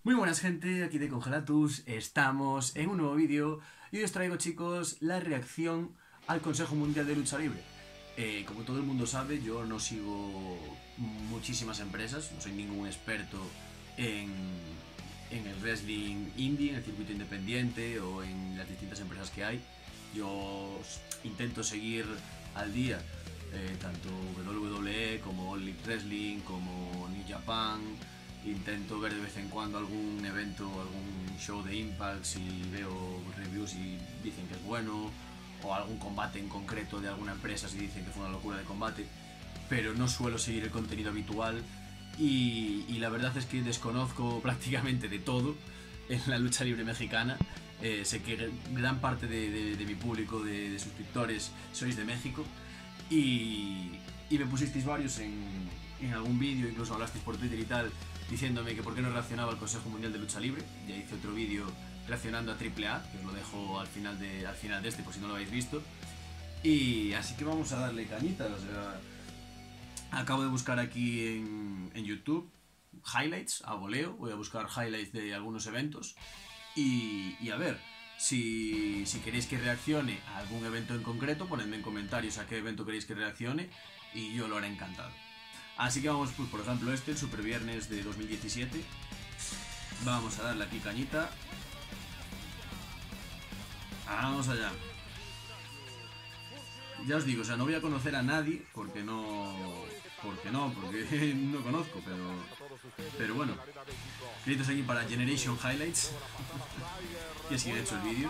Muy buenas gente, aquí de Congelatus, estamos en un nuevo vídeo y hoy os traigo chicos la reacción al Consejo Mundial de Lucha Libre. Como todo el mundo sabe, yo no sigo muchísimas empresas, no soy ningún experto en, en el wrestling indie, en el circuito independiente o en las distintas empresas que hay. Yo intento seguir al día tanto WWE como All Elite Wrestling, como New Japan. Intento ver de vez en cuando algún evento, algún show de Impact si veo reviews y dicen que es bueno, o algún combate en concreto de alguna empresa si dicen que fue una locura de combate, pero no suelo seguir el contenido habitual y la verdad es que desconozco prácticamente de todo en la lucha libre mexicana. Sé que gran parte de mi público, de suscriptores, sois de México y me pusisteis varios en algún vídeo, incluso hablasteis por Twitter y tal, diciéndome que por qué no reaccionaba al Consejo Mundial de Lucha Libre. Ya hice otro vídeo reaccionando a AAA, que os lo dejo al final de este por si no lo habéis visto. Y así que vamos a darle cañita. O sea, acabo de buscar aquí en YouTube highlights a voleo. Voy a buscar highlights de algunos eventos y a ver, si queréis que reaccione a algún evento en concreto, ponedme en comentarios a qué evento queréis que reaccione y yo lo haré encantado. Así que vamos, pues, por ejemplo, el Super Viernes de 2017. Vamos a darle aquí cañita. Vamos allá. Ya os digo, o sea, no voy a conocer a nadie porque no conozco, pero bueno. Créditos aquí para Generation Highlights. Y así he hecho el vídeo.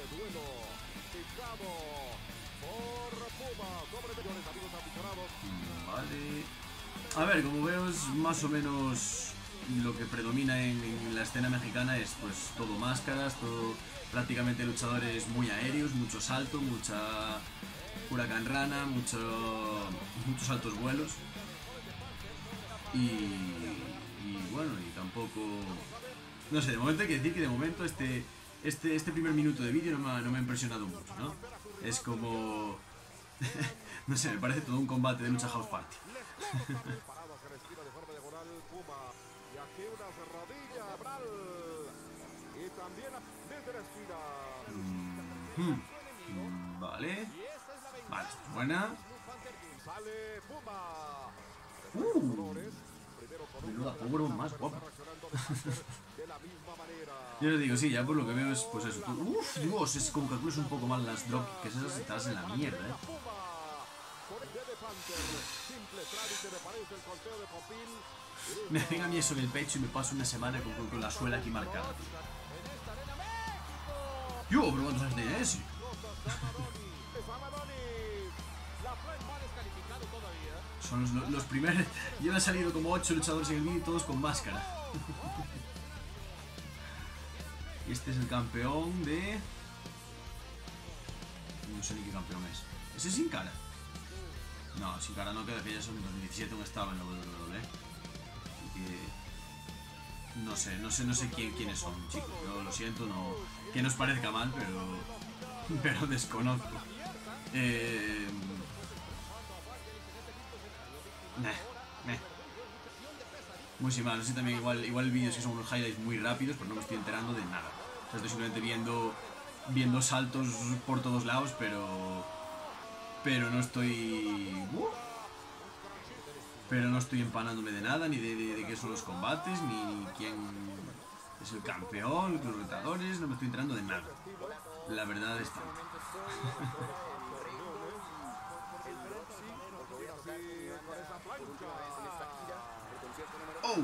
Vale. A ver, como veo es más o menos lo que predomina en la escena mexicana, es pues todo máscaras, todo prácticamente luchadores muy aéreos, mucho salto, mucha huracán rana, muchos altos vuelos y bueno, y tampoco, no sé, de momento hay que decir que de momento este primer minuto de vídeo no me ha impresionado mucho, ¿no? Es como no sé, me parece todo un combate de lucha house party. Vale. Vale, esta es buena. Menuda power más guapa. Yo les digo, sí, ya por lo que veo es pues eso. Uff, Dios, es como calculas un poco mal las drop, que esas estás en la mierda, Me hacen a mí eso en el pecho y me paso una semana con la suela aquí marcada, tío. Yo, pero ¿cuántos años tenía ese? Son los primeros. Ya han salido como 8 luchadores en el vídeo, todos con máscara. Y este es el campeón de... No sé ni qué campeón es. ¿Ese es Sin Cara? No, Sin Cara no, queda que ya son en 2017 aún estaba en la WWE. No sé quiénes son, chicos. Yo lo siento, no, que nos parezca mal, pero desconozco. Muy sin mal, no sé también igual vídeos que son unos highlights muy rápidos, pero no me estoy enterando de nada. O sea, estoy simplemente viendo saltos por todos lados, pero no estoy... Pero no estoy empanándome de nada, ni de qué son los combates, ni quién es el campeón, los retadores, no me estoy enterando de nada. La verdad es que... ¡Oh!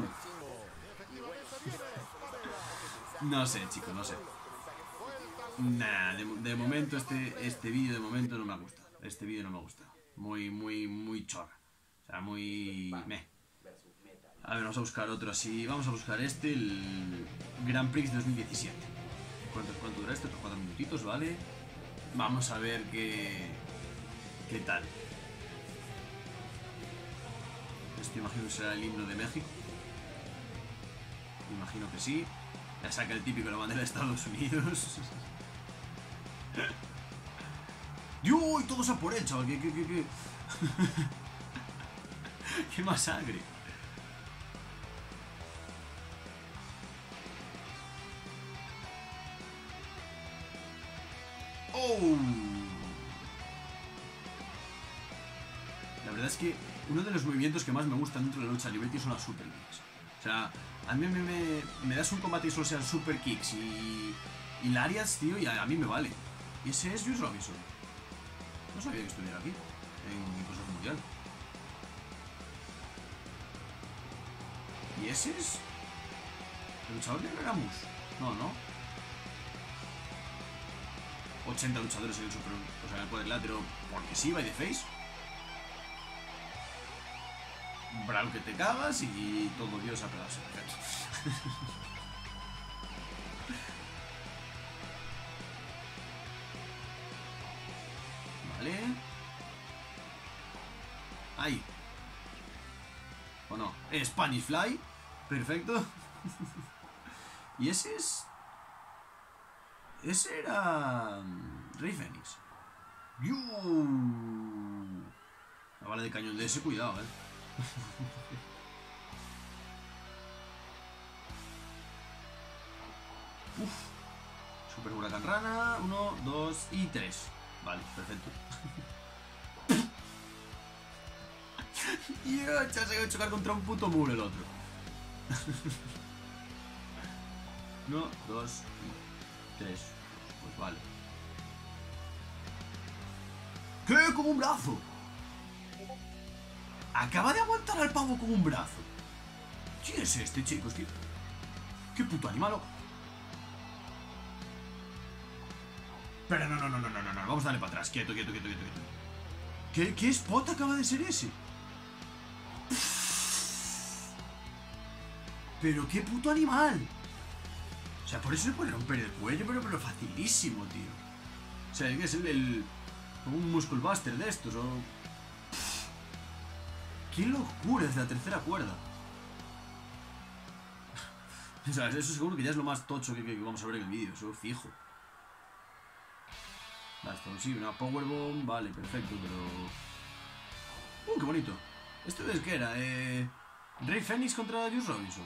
No sé, chicos, no sé. Nah, de momento este vídeo de momento no me ha gustado. Este vídeo no me ha gustado. Muy chorra. O sea, muy... A ver, vamos a buscar otro así. Vamos a buscar el Grand Prix 2017. ¿Cuánto dura esto? 4 minutitos, ¿vale? Vamos a ver qué tal. Esto imagino que será el himno de México. Imagino que sí. Ya saca el típico la bandera de Estados Unidos. ¡Dios! Y todos a por él, chaval. ¡Qué masacre! ¡Oh! La verdad es que uno de los movimientos que más me gustan dentro de la lucha libre son las super kicks. O sea, a mí me das un combate y solo sean super kicks y lariats, tío, y a mí me vale. Y ese es Juice Robinson. No sabía que estuviera aquí, en Consejo Mundial. ¿Y ese es el luchador de Ramus? No, ¿no? 80 luchadores en el super... O sea, en el cuadrilátero, porque sí, by the face. Brawl que te cagas y todo Dios a pedarse. Perfecto. Vale. Ahí. ¿O no? Spanish Fly. Perfecto. Y ese es... Ese era... Rey Fénix. La bala de cañón de ese, cuidado, Uf. Super huracán rana. 1, 2 y 3. Vale, perfecto. Y se ha ido a chocar contra un puto muro el otro. 1, 2 y 3. Pues vale. ¿Qué? Con un brazo. Acaba de aguantar al pavo con un brazo. ¿Quién es este, chicos? ¿Qué puto animalo? Pero no. Vamos a darle para atrás. Quieto. ¿Qué spot acaba de ser ese? Pero qué puto animal. O sea, por eso se puede romper el cuello, pero facilísimo, tío. O sea, es un Muscle Buster de estos, o... ¡Qué locura! Es la tercera cuerda. O sea, eso seguro que ya es lo más tocho que vamos a ver en el vídeo, eso fijo. Vale, esto sí, una Powerbomb, vale, perfecto, pero... ¡Qué bonito! ¿Esto es qué era? Rey Fénix contra Juice Robinson.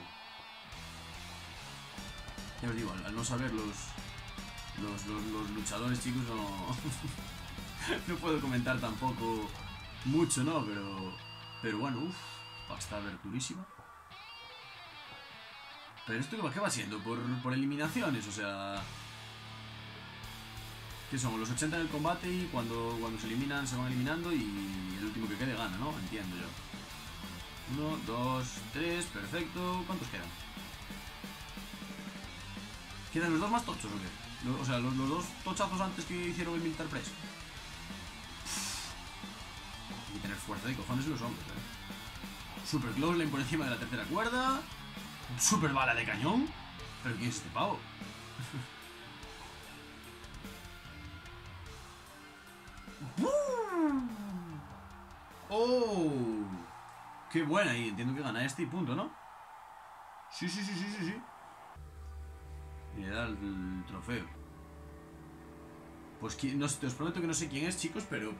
Ya os digo, al no saber los luchadores, chicos, no... no puedo comentar tampoco mucho, ¿no? Pero bueno, va a estar durísima. Pero esto ¿qué va siendo? Por eliminaciones, o sea... ¿Qué son? Los 80 en el combate y cuando se eliminan se van eliminando y el último que quede gana, ¿no? Entiendo yo. 1, 2, 3, perfecto. ¿Cuántos quedan? ¿Quedan los dos más tochos o qué? O sea, los dos tochazos antes que hicieron el Militar Press. Hay que tener fuerza de cojones los hombres, Super close lane por encima de la tercera cuerda. Super bala de cañón. ¿Pero quién es este pavo? ¡Oh! ¡Qué buena! Y entiendo que gana este y punto, ¿no? Sí. Y le da el trofeo. Pues no sé, os prometo que no sé quién es, chicos, pero...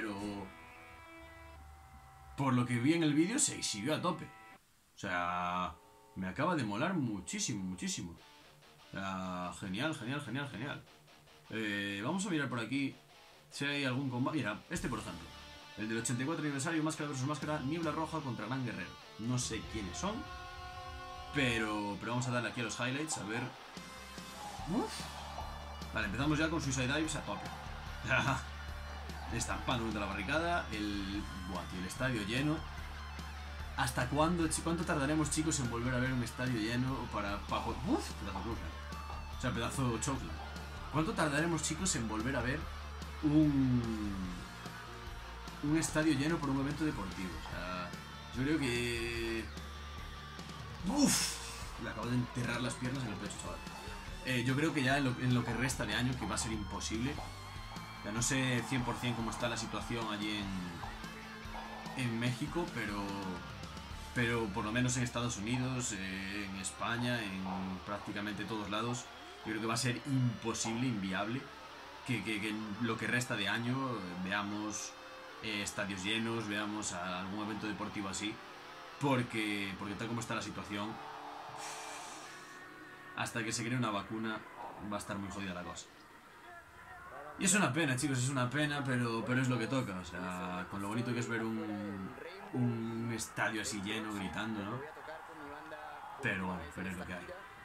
Por lo que vi en el vídeo se exhibió a tope. O sea... Me acaba de molar muchísimo. O sea, genial. Vamos a mirar por aquí si hay algún combate. Mira, este por ejemplo. El del 84 aniversario, máscara versus máscara, Niebla Roja contra Gran Guerrero. No sé quiénes son. Pero vamos a darle aquí a los highlights, a ver. Vale, empezamos ya con Suicide Dives a tope. Estampando contra la barricada. El estadio lleno. ¿Hasta cuándo? ¿Cuánto tardaremos, chicos, en volver a ver un estadio lleno para pedazo cruz? O sea, pedazo chocla. ¿Cuánto tardaremos, chicos, en volver a ver un estadio lleno por un evento deportivo? O sea, yo creo que... Le acabo de enterrar las piernas en el pecho, chaval. Yo creo que ya en lo que resta de año, que va a ser imposible. Ya no sé 100% cómo está la situación allí en México, pero por lo menos en Estados Unidos, en España, en prácticamente todos lados, yo creo que va a ser imposible, inviable, que en lo que resta de año veamos estadios llenos, veamos algún evento deportivo así, porque tal como está la situación, hasta que se cree una vacuna va a estar muy jodida la cosa. Y es una pena, chicos, es una pena, pero es lo que toca. O sea, con lo bonito que es ver un estadio así lleno, gritando, ¿no? Pero bueno, pero es lo que hay.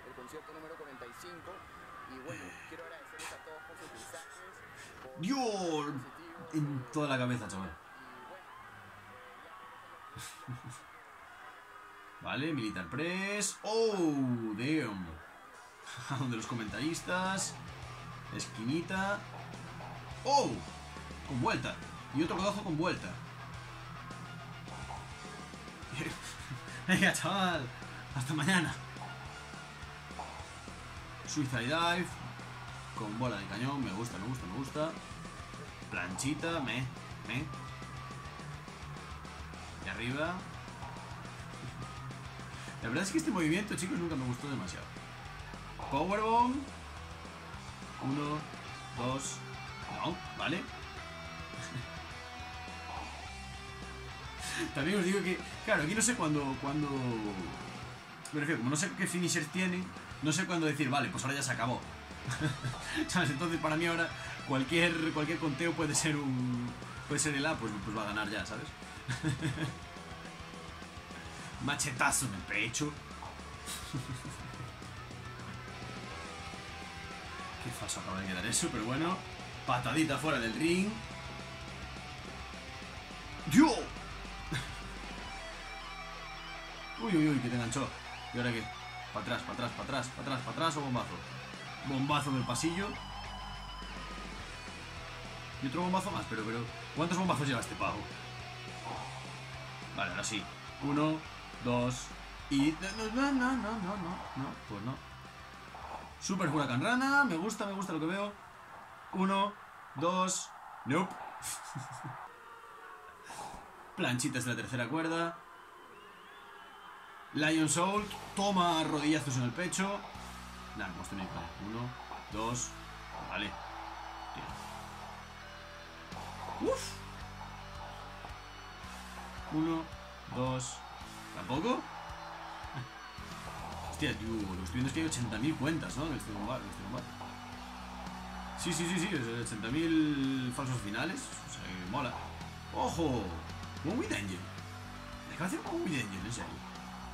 ¡Dios! En toda la cabeza, chaval. Vale, Militar Press. ¡Oh! Damn. Donde los comentaristas. Esquinita. ¡Oh! Con vuelta. Y otro codazo con vuelta. Venga, chaval. Hasta mañana. Suicide Dive. Con bola de cañón. Me gusta, me gusta, me gusta. Planchita. De arriba. La verdad es que este movimiento, chicos, nunca me gustó demasiado. Powerbomb. 1, 2. No, vale. También os digo que, claro, aquí no sé cuándo. Me refiero, como no sé qué finishers tienen, no sé cuándo decir, vale, pues ahora ya se acabó. ¿Sabes? Entonces para mí ahora cualquier conteo puede ser el A, pues va a ganar ya, ¿sabes? Machetazo en el pecho. Qué falso acaba de quedar eso, pero bueno. Patadita fuera del ring. ¡Dios! Uy, que te enganchó. ¿Y ahora qué? Para atrás o bombazo. Bombazo en el pasillo. Y otro bombazo más, pero ¿cuántos bombazos lleva este pavo? Vale, ahora sí. 1, 2 y... No, pues no. Super Huracán Rana, me gusta lo que veo. 1, 2, nope. Planchitas de la tercera cuerda. Lion Soul, toma rodillazos en el pecho. Nada, hemos tenido 1, 2, vale. Uf. 1, 2. ¿Tampoco? Hostia, tío, lo que estoy viendo es que hay 80.000 cuentas, ¿no? De este combate. Sí, 80.000 falsos finales. O sea, que mola. ¡Ojo! One with Angel. Me acaba de hacer One with Angel, en serio.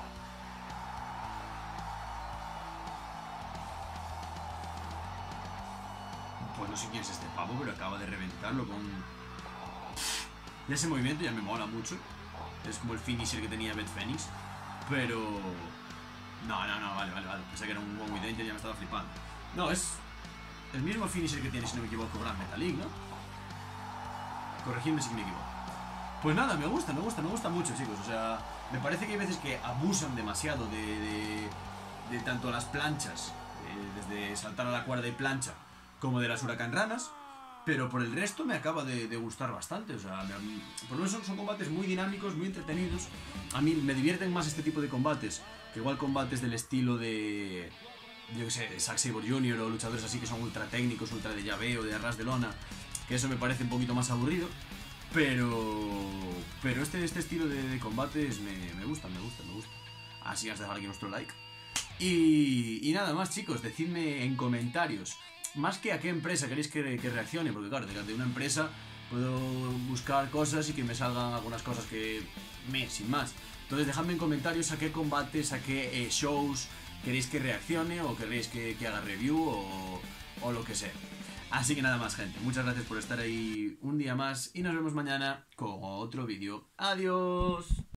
Pues no sé quién es este pavo, pero acaba de reventarlo con... Ya ese movimiento ya me mola mucho. Es como el finisher que tenía Beth Phoenix. Pero... No, vale. Pensé que era un One with Angel y ya me estaba flipando. No, es el mismo finisher que tiene, si no me equivoco, Grand Metalik, ¿no? Corregidme si me equivoco. Pues nada, me gusta mucho, chicos. O sea, me parece que hay veces que abusan demasiado de tanto las planchas, desde saltar a la cuerda y plancha, como de las Huracán Ranas. Pero por el resto me acaba de gustar bastante. O sea, por lo menos son combates muy dinámicos, muy entretenidos. A mí me divierten más este tipo de combates que igual combates del estilo de... Yo que sé, Zack Sabre Jr. o luchadores así que son ultra técnicos, ultra de llaveo, de arras de lona. Que eso me parece un poquito más aburrido. Pero este estilo de combates me gusta. Así que has dejado aquí nuestro like. Y nada más, chicos, decidme en comentarios más que a qué empresa queréis que reaccione, porque claro, de una empresa puedo buscar cosas y que me salgan algunas cosas que sin más. Entonces dejadme en comentarios a qué combates, a qué shows queréis que reaccione o queréis que haga review o lo que sea. Así que nada más, gente, muchas gracias por estar ahí un día más y nos vemos mañana con otro vídeo. ¡Adiós!